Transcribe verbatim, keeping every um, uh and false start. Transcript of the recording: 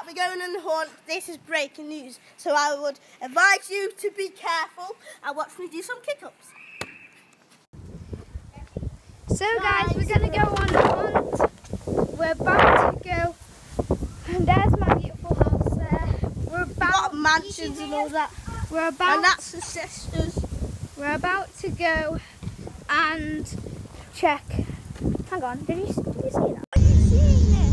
we're going on the hunt. This is breaking news, so I would advise you to be careful and watch me do some kick-ups. So guys, we're going to go on a hunt. We're about to go, and there's my beautiful house there. We're about Got mansions and all that. We're about, and that's the sisters. We're about to go and check. Hang on, did you, did you see that? Are you seeing this?